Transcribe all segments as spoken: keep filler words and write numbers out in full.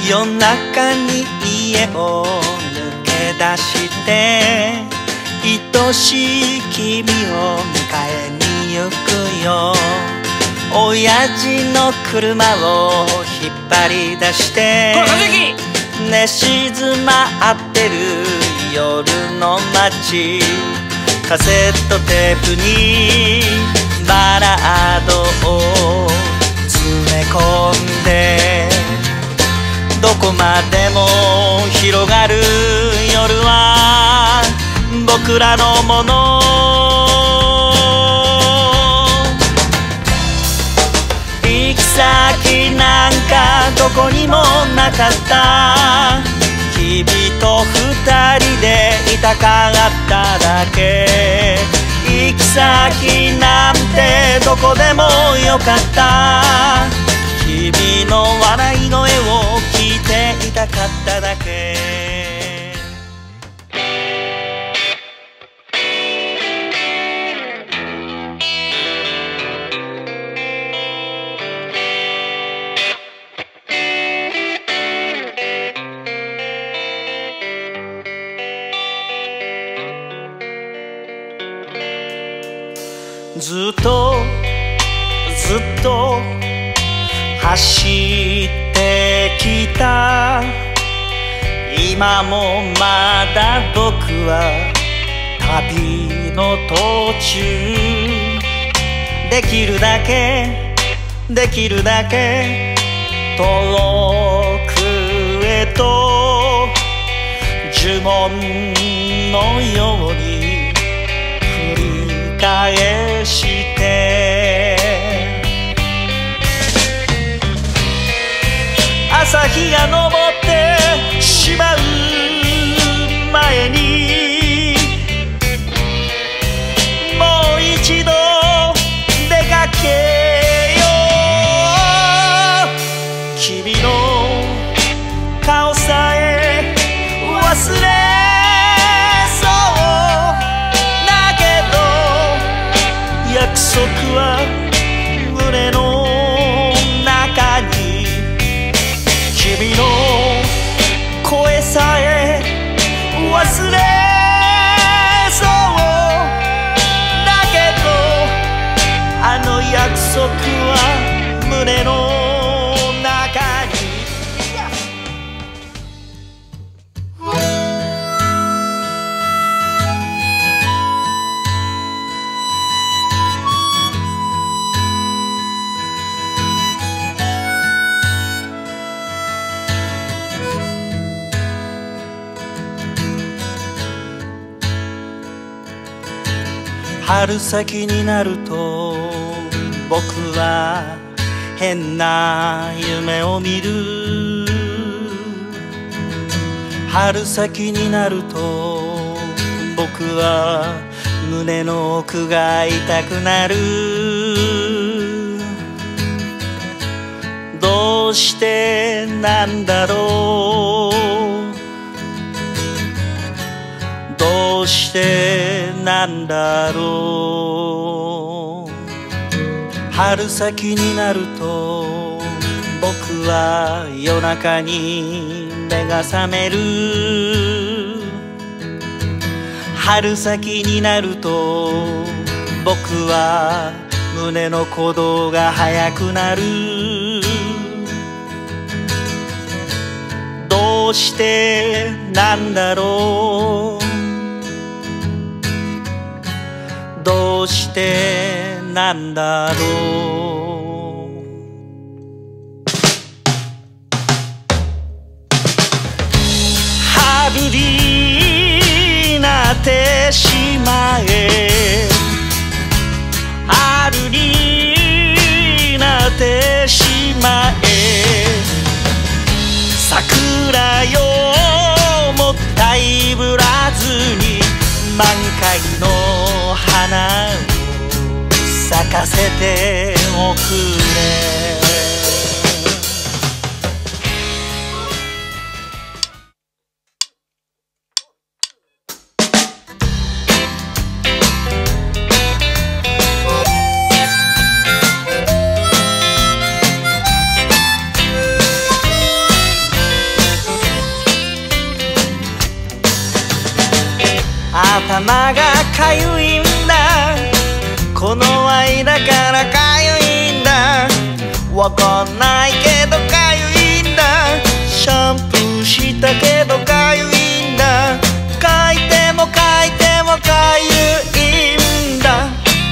夜中に家を抜け出して愛しい君を迎えに行くよ。親父の車を引っ張り出して寝静まってる夜の街、カセットテープにバラードを詰め込んで、どこまでも広がる夜は僕らのもの。行き先なんかどこにもなかった、君と二人でいたかっただけ。行き先なんてどこでもよかった、君の笑い声を聞いていたかっただけ。ずっとずっと走ってきた、今もまだ僕は旅の途中。できるだけできるだけ遠くへと呪文のように繰り返して朝日が昇ってしまう前にもう一度出かけよう。君の顔さえ忘れそうだけど、約束は胸の中に、君の声さえ忘れそうだけど、あの約束は胸の中に。春先になると僕は変な夢を見る。春先になると僕は胸の奥が痛くなる。どうしてなんだろう、どうしてなんだろう。春先になると僕は夜中に目が覚める。春先になると僕は胸の鼓動が速くなる。どうしてなんだろう、どうしてなんだろう。春になってしまえ、春になってしまえ、桜よもったいぶらずに満開の花を咲かせておくれ。 頭がかゆいんだ、この間からかゆいんだ、わかんないけどかゆいんだ、シャンプーしたけどかゆいんだ、かいてもかいてもかゆいんだ、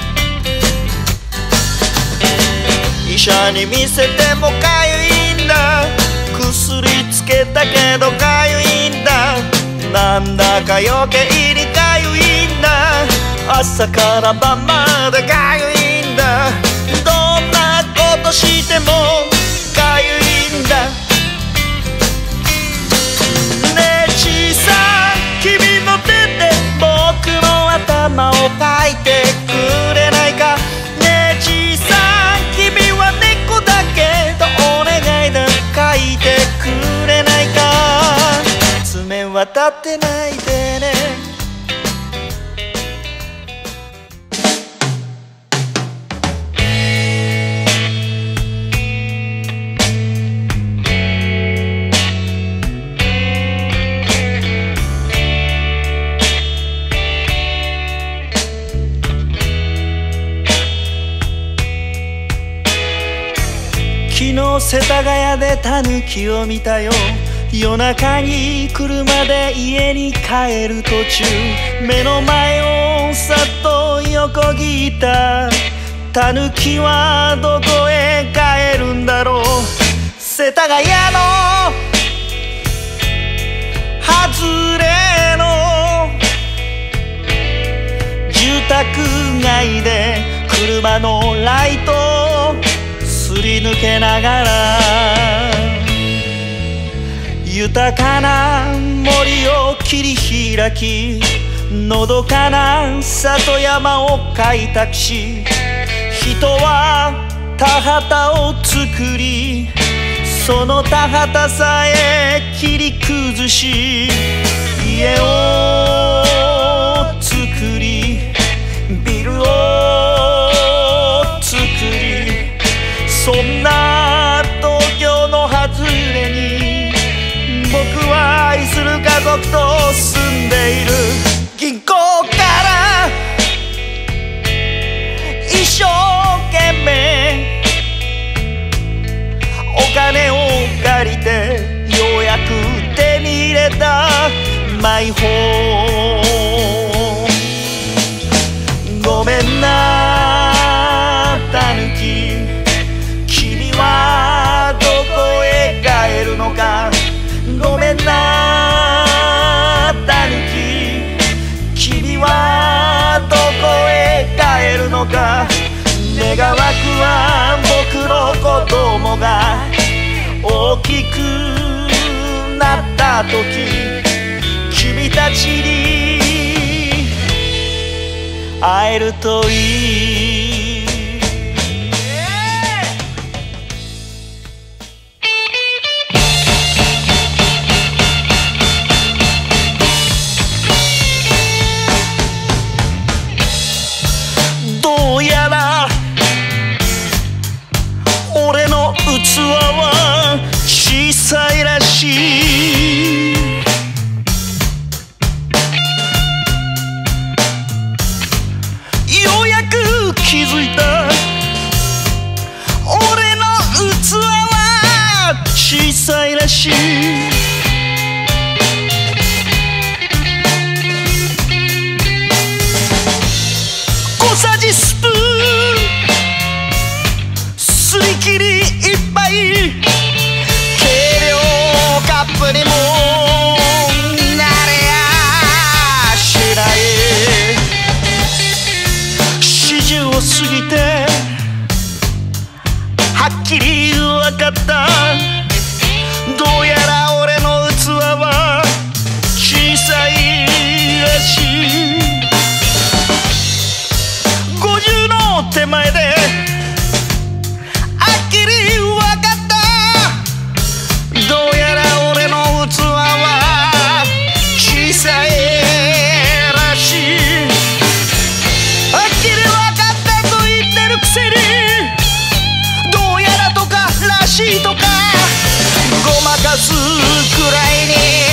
医者に見せてもかゆいんだ、薬つけたけどかゆいんだ、なんだか余計にかゆいんだ、朝から晩までかゆいんだ、どんなことしてもかゆいんだ。ねえちいさん、君の手で僕の頭をかいてくれないか。ねえちいさん、君は猫だけどお願いだ、かいてくれないか。爪は立てないでね。昨日世田谷でタヌキを見たよ。夜中に車で家に帰る途中、目の前をさっと横切ったタヌキはどこへ帰るんだろう。世田谷の外れの住宅街で車のライトをすり抜けながら、豊かな森を切り開き、のどかな里山を開拓し、人は田畑を作り、その田畑さえ切り崩し、家を作りビルを作り、そんな東京の外れに僕は愛する家族と住んでいる。銀行から一生懸命お金を借りて、ようやく手に入れたマイホーム。ごめんなタヌキ、君はどこへ帰るのか。ごめんなタヌキ、君はどこへ帰るのか。願わくは僕の子供が大きくなった時、君たちに会えるといい。どうやら俺の器は小さいらしい。ようやく気づいた、俺の器は小さいらしい。小さじスプーンすり切りいっぱい、計量カップにもなれやしない。四十を過ぎてはっきり分かった、どうやら俺の器は小さいらしい。ごじゅうの手前ではっきり分かった、どうやら俺の器は小さいらしい。はっきり分かったと言ってるくせに、どうやらとからしいとかごまかすくらいに